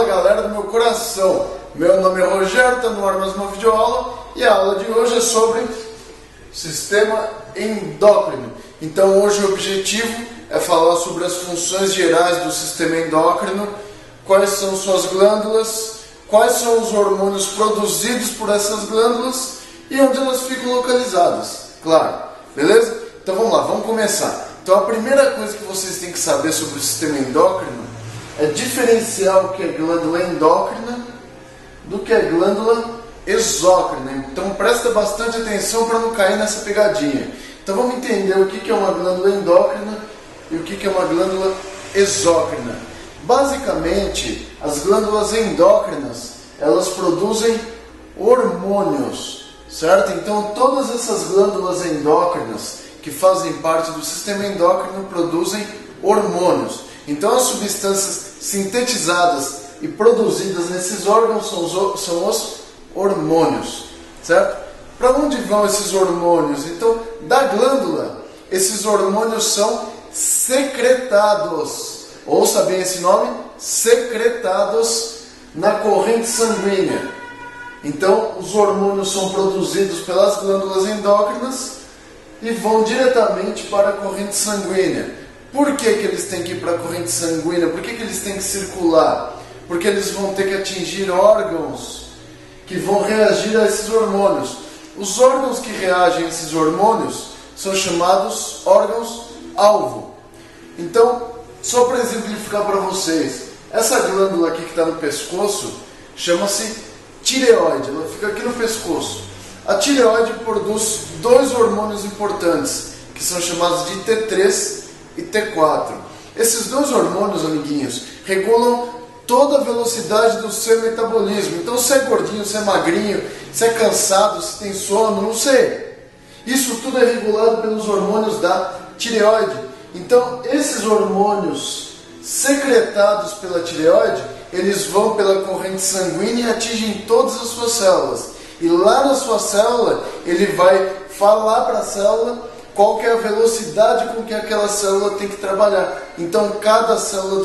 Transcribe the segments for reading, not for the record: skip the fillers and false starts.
galera do meu coração, meu nome é Rogério, está no ar mais uma videoaula e a aula de hoje é sobre sistema endócrino. Então hoje o objetivo é falar sobre as funções gerais do sistema endócrino, quais são suas glândulas, quais são os hormônios produzidos por essas glândulas e onde elas ficam localizadas, claro, beleza? Então vamos lá, vamos começar. Então a primeira coisa que vocês têm que saber sobre o sistema endócrino é diferenciar o que é glândula endócrina do que é glândula exócrina. Então presta bastante atenção para não cair nessa pegadinha. Então vamos entender o que é uma glândula endócrina e o que é uma glândula exócrina. Basicamente, as glândulas endócrinas, elas produzem hormônios, certo? Então todas essas glândulas endócrinas que fazem parte do sistema endócrino produzem hormônios. Então as substâncias sintetizadas e produzidas nesses órgãos são os hormônios, certo? Para onde vão esses hormônios? Então, da glândula, esses hormônios são secretados. Ouça bem esse nome, secretados na corrente sanguínea. Então, os hormônios são produzidos pelas glândulas endócrinas e vão diretamente para a corrente sanguínea. Por que eles têm que ir para a corrente sanguínea? Por que eles têm que circular? Porque eles vão ter que atingir órgãos que vão reagir a esses hormônios. Os órgãos que reagem a esses hormônios são chamados órgãos-alvo. Então, só para exemplificar para vocês, essa glândula aqui que está no pescoço chama-se tireoide, ela fica aqui no pescoço. A tireoide produz dois hormônios importantes, que são chamados de T3 e T4. Esses dois hormônios, amiguinhos, regulam toda a velocidade do seu metabolismo. Então, se é gordinho, se é magrinho, se é cansado, se tem sono, não sei. Isso tudo é regulado pelos hormônios da tireoide. Então, esses hormônios secretados pela tireoide, eles vão pela corrente sanguínea e atingem todas as suas células. E lá na sua célula, ele vai falar para a célula qual que é a velocidade com que aquela célula tem que trabalhar. Então, cada célula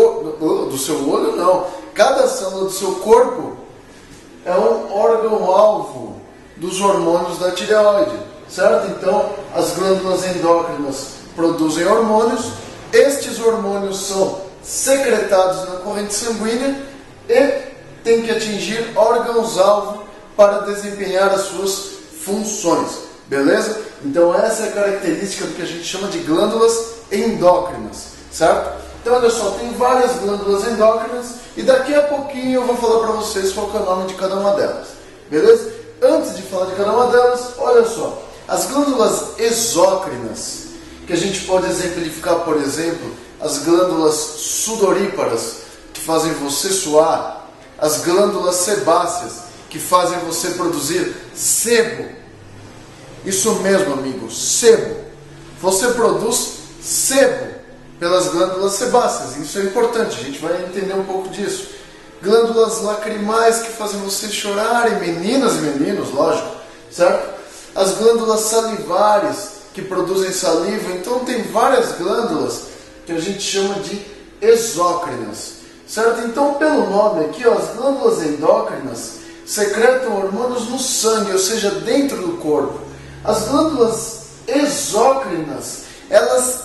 cada célula do seu corpo é um órgão-alvo dos hormônios da tireoide, certo? Então, as glândulas endócrinas produzem hormônios, estes hormônios são secretados na corrente sanguínea e tem que atingir órgãos-alvo para desempenhar as suas funções. Beleza? Então essa é a característica do que a gente chama de glândulas endócrinas, certo? Então olha só, tem várias glândulas endócrinas e daqui a pouquinho eu vou falar para vocês qual é o nome de cada uma delas, beleza? Antes de falar de cada uma delas, olha só, as glândulas exócrinas, que a gente pode exemplificar, por exemplo, as glândulas sudoríparas, que fazem você suar, as glândulas sebáceas, que fazem você produzir sebo. Isso mesmo, amigo, sebo. Você produz sebo pelas glândulas sebáceas. Isso é importante, a gente vai entender um pouco disso. Glândulas lacrimais que fazem você chorar, e meninas e meninos, lógico, certo? As glândulas salivares que produzem saliva. Então tem várias glândulas que a gente chama de exócrinas, certo? Então pelo nome aqui, ó, as glândulas endócrinas secretam hormônios no sangue, ou seja, dentro do corpo. As glândulas exócrinas, elas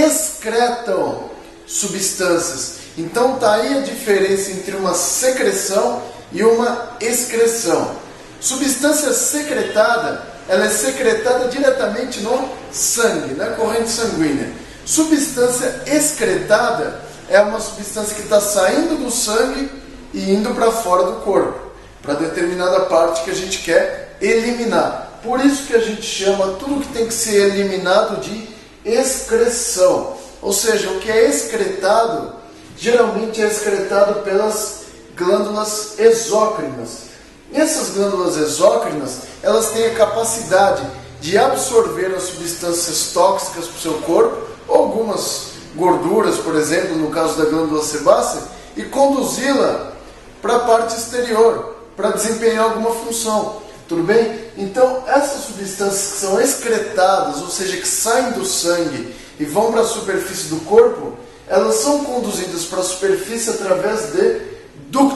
excretam substâncias. Então está aí a diferença entre uma secreção e uma excreção. Substância secretada, ela é secretada diretamente no sangue, na corrente sanguínea. Substância excretada é uma substância que está saindo do sangue e indo para fora do corpo, para determinada parte que a gente quer eliminar. Por isso que a gente chama tudo que tem que ser eliminado de excreção. Ou seja, o que é excretado, geralmente é excretado pelas glândulas exócrinas. E essas glândulas exócrinas, elas têm a capacidade de absorver as substâncias tóxicas para o seu corpo, ou algumas gorduras, por exemplo, no caso da glândula sebácea, e conduzi-la para a parte exterior, para desempenhar alguma função. Tudo bem? Então, essas substâncias que são excretadas, ou seja, que saem do sangue e vão para a superfície do corpo, elas são conduzidas para a superfície através de ductos.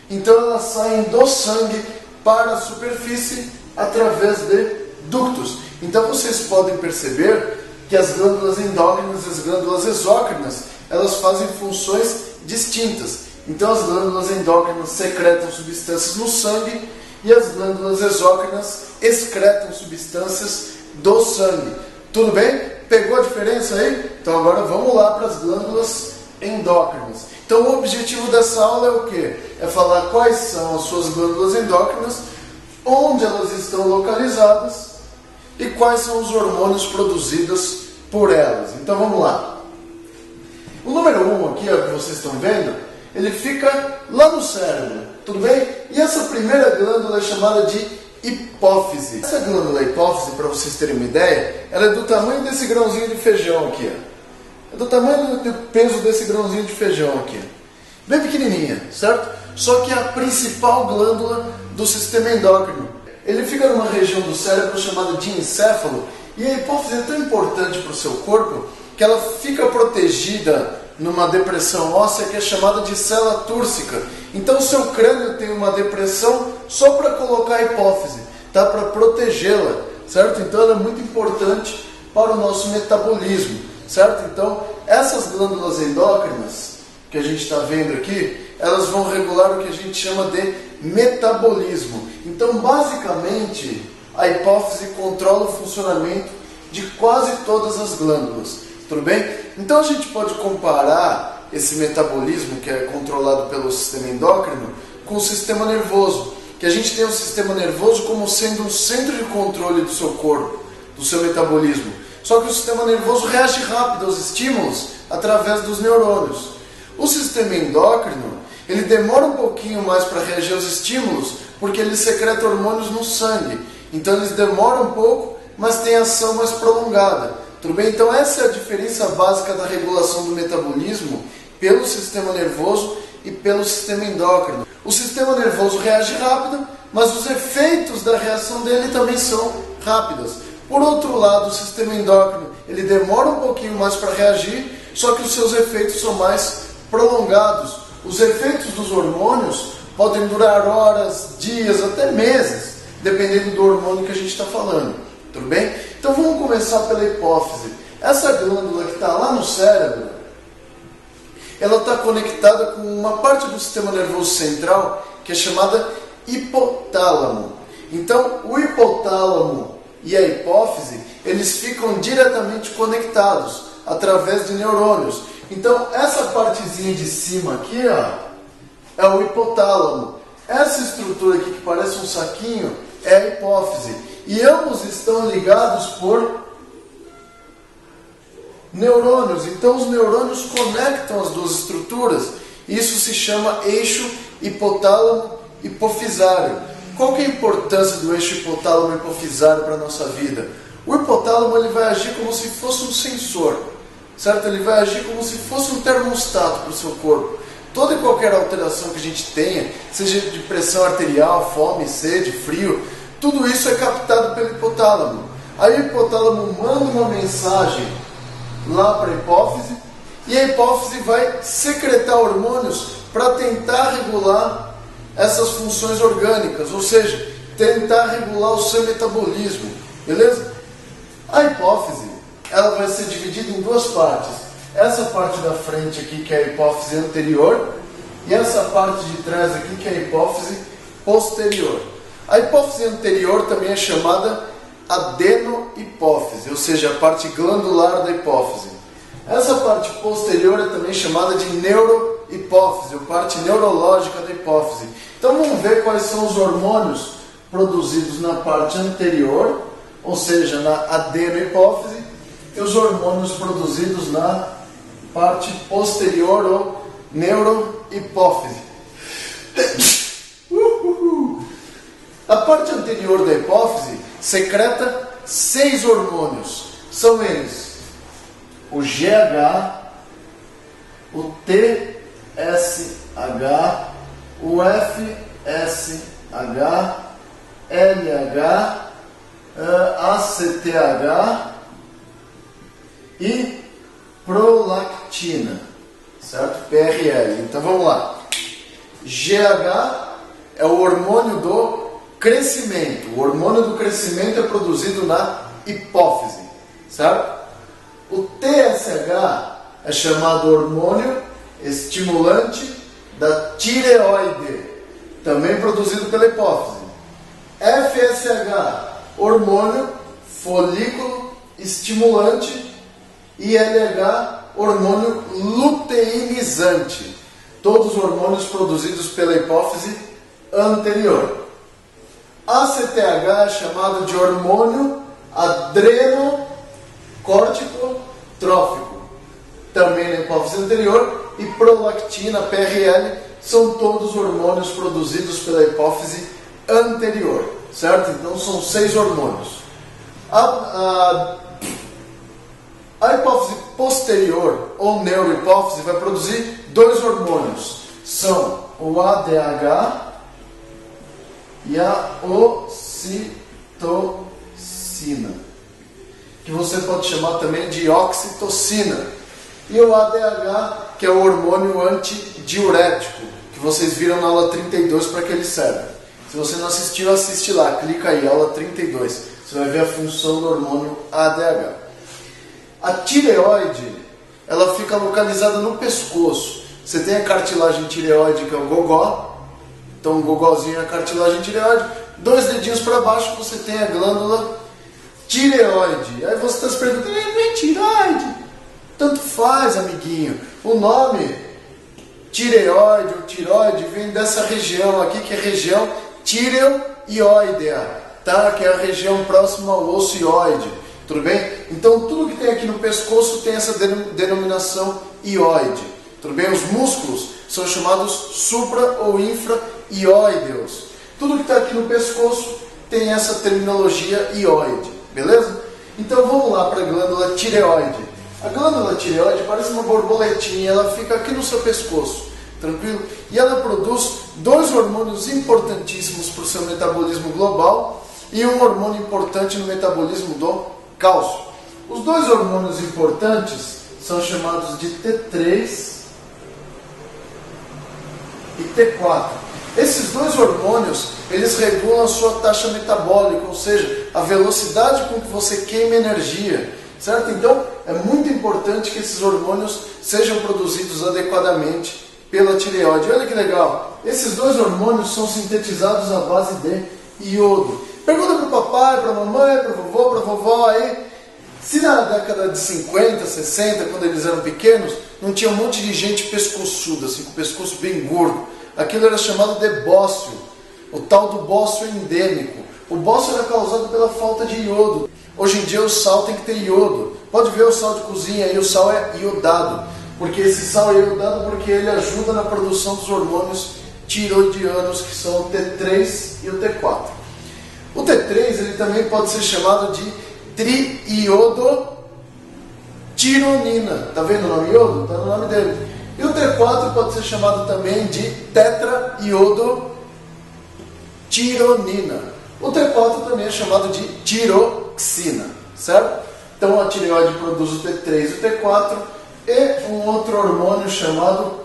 Então elas saem do sangue para a superfície através de ductos. Então vocês podem perceber que as glândulas endócrinas e as glândulas exócrinas, elas fazem funções distintas. Então as glândulas endócrinas secretam substâncias no sangue e as glândulas exócrinas excretam substâncias do sangue. Tudo bem? Pegou a diferença aí? Então agora vamos lá para as glândulas endócrinas. Então o objetivo dessa aula é o quê? É falar quais são as suas glândulas endócrinas, onde elas estão localizadas e quais são os hormônios produzidos por elas. Então vamos lá. O número 1 aqui, ó, que vocês estão vendo, ele fica lá no cérebro, tudo bem? E essa primeira glândula é chamada de hipófise. Essa glândula hipófise, para vocês terem uma ideia, ela é do tamanho desse grãozinho de feijão aqui, ó. É do tamanho do peso desse grãozinho de feijão aqui. Bem pequenininha, certo? Só que é a principal glândula do sistema endócrino. Ele fica numa região do cérebro chamada de encéfalo. E a hipófise é tão importante para o seu corpo que ela fica protegida numa depressão óssea que é chamada de célula túrcica. Então o seu crânio tem uma depressão só para colocar a hipófise, tá? Para protegê-la, certo? Então ela é muito importante para o nosso metabolismo, certo? Então essas glândulas endócrinas que a gente está vendo aqui, elas vão regular o que a gente chama de metabolismo. Então basicamente a hipófise controla o funcionamento de quase todas as glândulas, tudo bem? Então a gente pode comparar esse metabolismo que é controlado pelo sistema endócrino com o sistema nervoso, que a gente tem o sistema nervoso como sendo um centro de controle do seu corpo, do seu metabolismo. Só que o sistema nervoso reage rápido aos estímulos através dos neurônios. O sistema endócrino, ele demora um pouquinho mais para reagir aos estímulos porque ele secreta hormônios no sangue. Então eles demoram um pouco, mas tem ação mais prolongada. Tudo bem? Então essa é a diferença básica da regulação do metabolismo pelo sistema nervoso e pelo sistema endócrino. O sistema nervoso reage rápido, mas os efeitos da reação dele também são rápidos. Por outro lado, o sistema endócrino, ele demora um pouquinho mais para reagir, só que os seus efeitos são mais prolongados. Os efeitos dos hormônios podem durar horas, dias, até meses, dependendo do hormônio que a gente está falando. Tudo bem? Então vamos começar pela hipófise. Essa glândula que está lá no cérebro, ela está conectada com uma parte do sistema nervoso central que é chamada hipotálamo. Então o hipotálamo e a hipófise, eles ficam diretamente conectados através de neurônios. Então essa partezinha de cima aqui, ó, é o hipotálamo. Essa estrutura aqui que parece um saquinho é a hipófise. E ambos estão ligados por neurônios. Então os neurônios conectam as duas estruturas. Isso se chama eixo hipotálamo-hipofisário. Qual que é a importância do eixo hipotálamo-hipofisário para a nossa vida? O hipotálamo, ele vai agir como se fosse um sensor, certo? Ele vai agir como se fosse um termostato para o seu corpo. Toda e qualquer alteração que a gente tenha, seja de pressão arterial, fome, sede, frio, tudo isso é captado pelo hipotálamo. Aí o hipotálamo manda uma mensagem lá para a hipófise e a hipófise vai secretar hormônios para tentar regular essas funções orgânicas, ou seja, tentar regular o seu metabolismo, beleza? A hipófise, ela vai ser dividida em duas partes. Essa parte da frente aqui, que é a hipófise anterior, e essa parte de trás aqui, que é a hipófise posterior. A hipófise anterior também é chamada adenohipófise, ou seja, a parte glandular da hipófise. Essa parte posterior é também chamada de neurohipófise, ou parte neurológica da hipófise. Então vamos ver quais são os hormônios produzidos na parte anterior, ou seja, na adenohipófise, e os hormônios produzidos na parte posterior ou neurohipófise. A parte anterior da hipófise secreta 6 hormônios. São eles: o GH, o TSH, o FSH, LH, ACTH e prolactina, certo? PRL. Então vamos lá. GH é o hormônio do crescimento. O hormônio do crescimento é produzido na hipófise, certo? O TSH é chamado hormônio estimulante da tireoide, também produzido pela hipófise. FSH, hormônio folículo estimulante. E LH, hormônio luteinizante, todos hormônios produzidos pela hipófise anterior. ACTH é chamado de hormônio adrenocorticotrófico, também na hipófise anterior. E prolactina, PRL, são todos hormônios produzidos pela hipófise anterior, certo? Então são 6 hormônios. A hipófise posterior, ou neurohipófise, vai produzir 2 hormônios. São o ADH e a ocitocina, que você pode chamar também de oxitocina. E o ADH, que é o hormônio antidiurético, que vocês viram na aula 32 para que ele serve. Se você não assistiu, assiste lá, clica aí, aula 32. Você vai ver a função do hormônio ADH. A tireoide, ela fica localizada no pescoço. Você tem a cartilagem tireoide, que é o gogó. Então o gogózinho é a cartilagem tireoide. 2 dedinhos para baixo você tem a glândula tireoide. Aí você está se perguntando, não é tireoide? Tanto faz, amiguinho. O nome tireoide ou tireoide vem dessa região aqui, que é a região tireoidea, tá? Que é a região próxima ao osso ióide. Tudo bem? Então tudo que tem aqui no pescoço tem essa denominação ióide. Tudo bem? Os músculos são chamados supra ou infra-ióideos. Tudo que está aqui no pescoço tem essa terminologia ióide. Beleza? Então vamos lá para a glândula tireoide. A glândula tireoide parece uma borboletinha, ela fica aqui no seu pescoço, tranquilo? E ela produz 2 hormônios importantíssimos para o seu metabolismo global e um hormônio importante no metabolismo do cálcio. Os 2 hormônios importantes são chamados de T3 e T4. Esses 2 hormônios, eles regulam a sua taxa metabólica, ou seja, a velocidade com que você queima energia, certo? Então, é muito importante que esses hormônios sejam produzidos adequadamente pela tireoide. Olha que legal! Esses 2 hormônios são sintetizados à base de iodo. Pergunta para o papai, para a mamãe, para a vovó aí, se na década de 50, 60, quando eles eram pequenos, não tinha um monte de gente pescoçuda, assim, com o pescoço bem gordo. Aquilo era chamado de bócio, o tal do bócio endêmico. O bócio era causado pela falta de iodo. Hoje em dia o sal tem que ter iodo. Pode ver o sal de cozinha aí, o sal é iodado. Porque esse sal é iodado porque ele ajuda na produção dos hormônios tiroidianos, que são o T3 e o T4. O T3 ele também pode ser chamado de triiodotironina. Tá vendo o nome iodo? Está no nome dele. E o T4 pode ser chamado também de tetraiodotironina. O T4 também é chamado de tiroxina, certo? Então a tireoide produz o T3 e o T4 e um outro hormônio chamado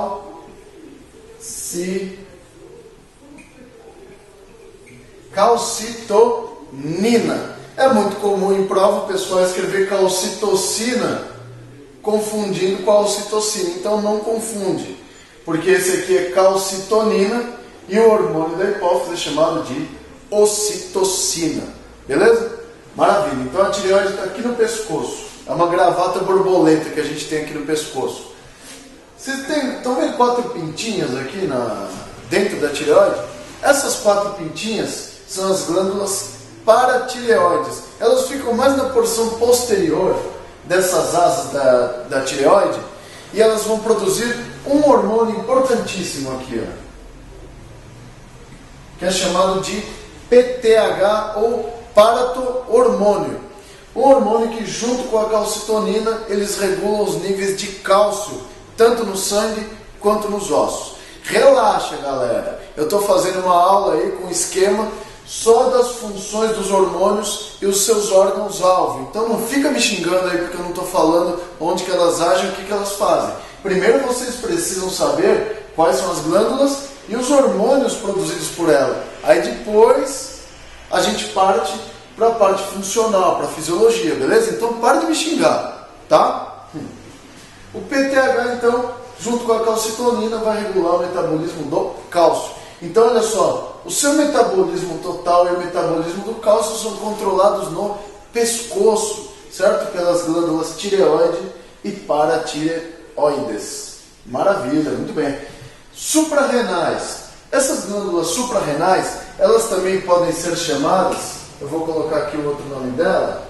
calcitonina. É muito comum em prova o pessoal escrever calcitocina confundindo com a ocitocina. Então não confunde, porque esse aqui é calcitonina e o hormônio da hipófise é chamado de ocitocina. Beleza? Maravilha. Então a tireoide está aqui no pescoço. É uma gravata borboleta que a gente tem aqui no pescoço. Vocês estão vendo 4 pintinhas aqui dentro da tireoide? Essas 4 pintinhas são as glândulas paratireoides. Elas ficam mais na porção posterior dessas asas da tireoide e elas vão produzir um hormônio importantíssimo aqui, ó, que é chamado de PTH ou parato-hormônio. Um hormônio que, junto com a calcitonina, eles regulam os níveis de cálcio, tanto no sangue quanto nos ossos. Relaxa, galera. Eu estou fazendo uma aula aí com esquema só das funções dos hormônios e os seus órgãos-alvo. Então não fica me xingando aí porque eu não estou falando onde que elas agem e o que elas fazem. Primeiro vocês precisam saber quais são as glândulas e os hormônios produzidos por ela. Aí depois a gente parte para a parte funcional, para a fisiologia, beleza? Então para de me xingar, tá? O PTH, então, junto com a calcitonina, vai regular o metabolismo do cálcio. Então, olha só, o seu metabolismo total e o metabolismo do cálcio são controlados no pescoço, certo? Pelas glândulas tireoide e paratireoides. Maravilha, muito bem. Suprarrenais. Essas glândulas suprarrenais, elas também podem ser chamadas, eu vou colocar aqui o outro nome dela,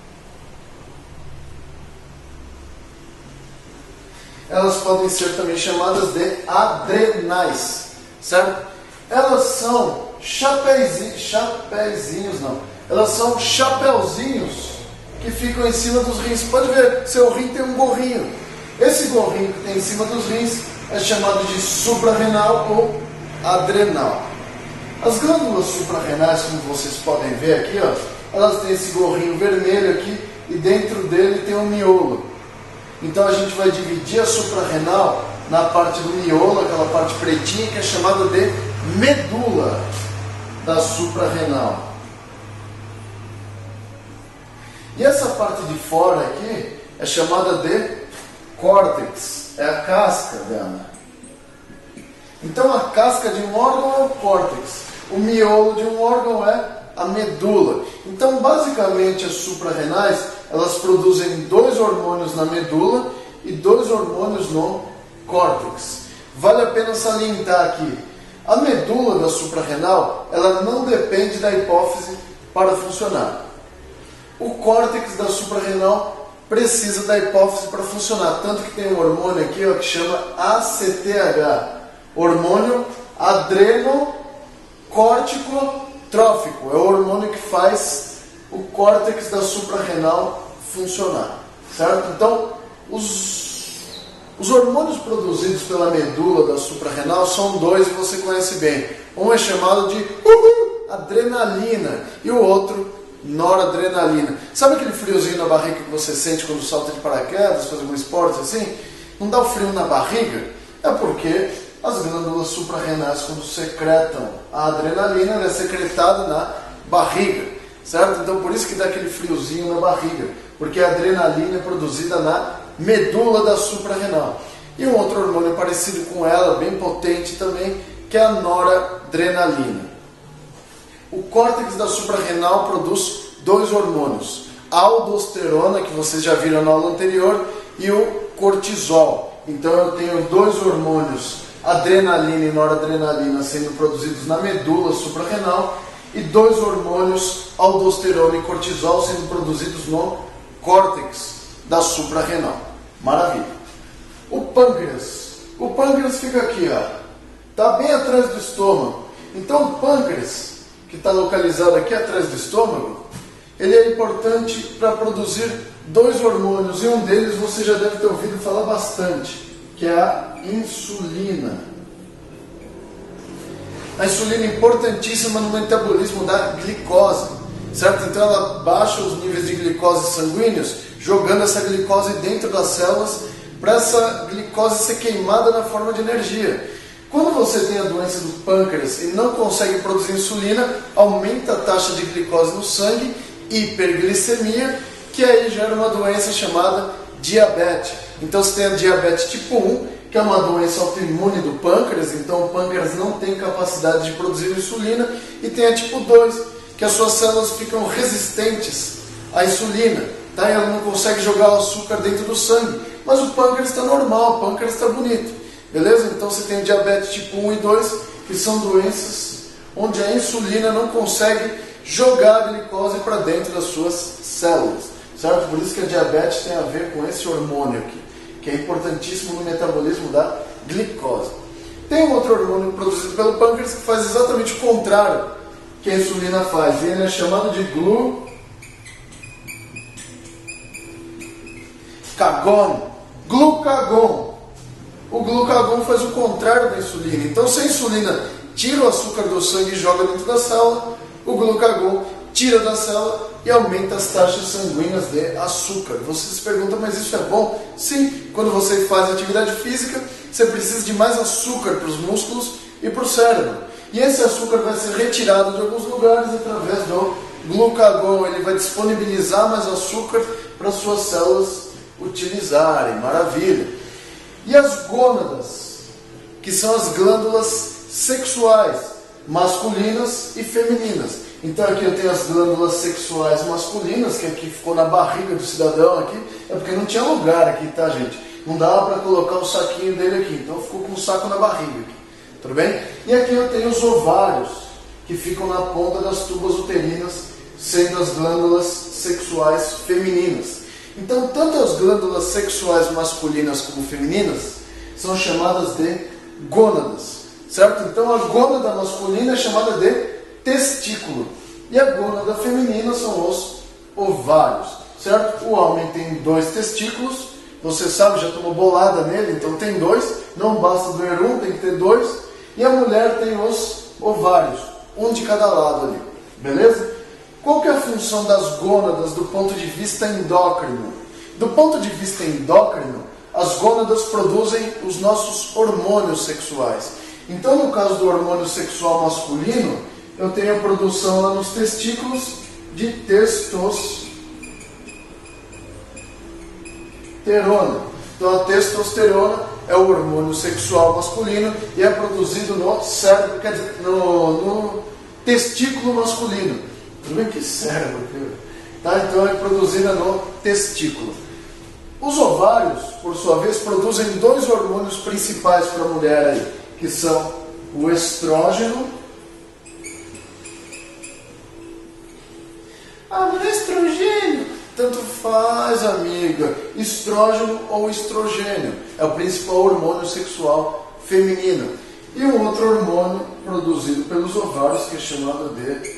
elas podem ser também chamadas de adrenais, certo? Elas são chapeuzinhos, não. Elas são chapeuzinhos que ficam em cima dos rins. Pode ver, seu rim tem um gorrinho. Esse gorrinho que tem em cima dos rins é chamado de suprarrenal ou adrenal. As glândulas suprarrenais, como vocês podem ver aqui, ó, elas têm esse gorrinho vermelho aqui e dentro dele tem um miolo. Então a gente vai dividir a suprarrenal na parte do miolo, aquela parte pretinha que é chamada de medula da suprarrenal. E essa parte de fora aqui é chamada de córtex, é a casca dela. Então a casca de um órgão é o córtex, o miolo de um órgão é a medula. Então basicamente as suprarrenais, elas produzem 2 hormônios na medula e 2 hormônios no córtex. Vale a pena salientar aqui, a medula da suprarrenal, ela não depende da hipófise para funcionar. O córtex da suprarrenal precisa da hipófise para funcionar, tanto que tem um hormônio aqui, ó, que chama ACTH, hormônio adrenocórtico-trófico, é o hormônio que faz o córtex da suprarrenal funcionar, certo? Então, os hormônios produzidos pela medula da suprarrenal são 2 e você conhece bem. Um é chamado de adrenalina e o outro noradrenalina. Sabe aquele friozinho na barriga que você sente quando salta de paraquedas, faz algum esporte assim? Não dá o frio na barriga? É porque as glândulas suprarrenais, quando secretam a adrenalina, ela é secretada na barriga, certo? Então por isso que dá aquele friozinho na barriga, porque a adrenalina é produzida na medula da suprarrenal. E um outro hormônio parecido com ela, bem potente também, que é a noradrenalina. O córtex da suprarrenal produz 2 hormônios, a aldosterona, que vocês já viram na aula anterior, e o cortisol. Então eu tenho 2 hormônios, adrenalina e noradrenalina, sendo produzidos na medula suprarrenal, e 2 hormônios, aldosterona e cortisol, sendo produzidos no córtex da suprarrenal. Maravilha. O pâncreas fica aqui, ó, está bem atrás do estômago. Então o pâncreas, que está localizado aqui atrás do estômago, ele é importante para produzir 2 hormônios, e um deles você já deve ter ouvido falar bastante, que é a insulina. A insulina é importantíssima no metabolismo da glicose, certo? Então ela baixa os níveis de glicose sanguíneos, jogando essa glicose dentro das células, para essa glicose ser queimada na forma de energia. Quando você tem a doença do pâncreas e não consegue produzir insulina, aumenta a taxa de glicose no sangue, hiperglicemia, que aí gera uma doença chamada diabetes. Então você tem a diabetes tipo 1, que é uma doença autoimune do pâncreas, então o pâncreas não tem capacidade de produzir insulina, e tem a tipo 2, que as suas células ficam resistentes à insulina, tá? E ela não consegue jogar o açúcar dentro do sangue, mas o pâncreas está normal, o pâncreas está bonito, beleza? Então você tem diabetes tipo 1 e 2, que são doenças onde a insulina não consegue jogar a glicose para dentro das suas células, certo? Por isso que a diabetes tem a ver com esse hormônio aqui, que é importantíssimo no metabolismo da glicose. Tem um outro hormônio produzido pelo pâncreas que faz exatamente o contrário que a insulina faz, e ele é chamado de glucagon. O glucagon faz o contrário da insulina. Então, se a insulina tira o açúcar do sangue e joga dentro da célula, o glucagon tira da célula e aumenta as taxas sanguíneas de açúcar. Você se pergunta, mas isso é bom? Sim, quando você faz atividade física, você precisa de mais açúcar para os músculos e para o cérebro. E esse açúcar vai ser retirado de alguns lugares através do glucagon. Ele vai disponibilizar mais açúcar para suas células utilizarem. Maravilha! E as gônadas, que são as glândulas sexuais, masculinas e femininas. Então aqui eu tenho as glândulas sexuais masculinas, que aqui ficou na barriga do cidadão aqui, é porque não tinha lugar aqui, tá, gente? Não dava para colocar o saquinho dele aqui, então ficou com o saco na barriga aqui, tudo bem? E aqui eu tenho os ovários, que ficam na ponta das tubas uterinas, sendo as glândulas sexuais femininas. Então tanto as glândulas sexuais masculinas como femininas são chamadas de gônadas, certo? Então a gônada masculina é chamada de testículo e a gônada feminina são os ovários, certo? O homem tem 2 testículos, você sabe, já tomou bolada nele, então tem 2, não basta doer um, tem que ter 2, e a mulher tem os ovários, um de cada lado ali, beleza? Qual que é a função das gônadas do ponto de vista endócrino? Do ponto de vista endócrino, as gônadas produzem os nossos hormônios sexuais. Então, no caso do hormônio sexual masculino, eu tenho a produção lá nos testículos de testosterona. Então, a testosterona é o hormônio sexual masculino e é produzido no cérebro, quer dizer, no testículo masculino. Tudo bem que cérebro, tá? Então é produzida no testículo. Os ovários, por sua vez, produzem 2 hormônios principais para a mulher aí, que são o estrógeno. Ah, mas é estrogênio? Tanto faz, amiga. Estrógeno ou estrogênio é o principal hormônio sexual feminino. E um outro hormônio produzido pelos ovários que é chamado de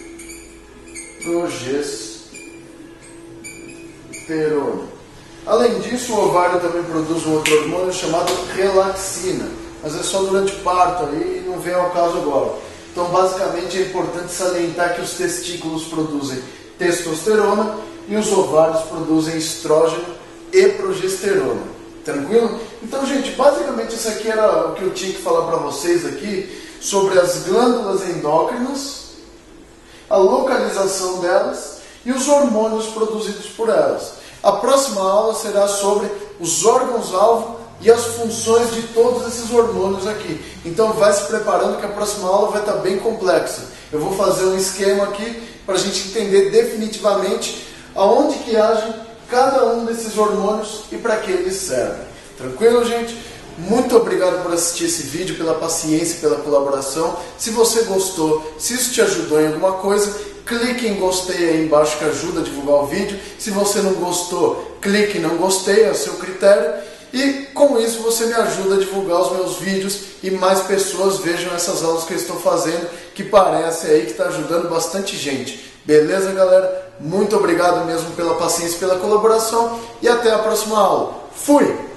progesterona. Além disso, o ovário também produz um outro hormônio chamado relaxina, mas é só durante o parto aí e não vem ao caso agora. Então, basicamente, é importante salientar que os testículos produzem testosterona e os ovários produzem estrógeno e progesterona. Tranquilo? Então, gente, basicamente isso aqui era o que eu tinha que falar para vocês aqui sobre as glândulas endócrinas, a localização delas e os hormônios produzidos por elas. A próxima aula será sobre os órgãos-alvo e as funções de todos esses hormônios aqui. Então vai se preparando que a próxima aula vai estar bem complexa. Eu vou fazer um esquema aqui para a gente entender definitivamente aonde que age cada um desses hormônios e para que eles servem. Tranquilo, gente? Muito obrigado por assistir esse vídeo, pela paciência e pela colaboração. Se você gostou, se isso te ajudou em alguma coisa, clique em gostei aí embaixo que ajuda a divulgar o vídeo. Se você não gostou, clique em não gostei, é o seu critério. E com isso você me ajuda a divulgar os meus vídeos e mais pessoas vejam essas aulas que eu estou fazendo, que parece aí que está ajudando bastante gente. Beleza, galera? Muito obrigado mesmo pela paciência e pela colaboração e até a próxima aula. Fui!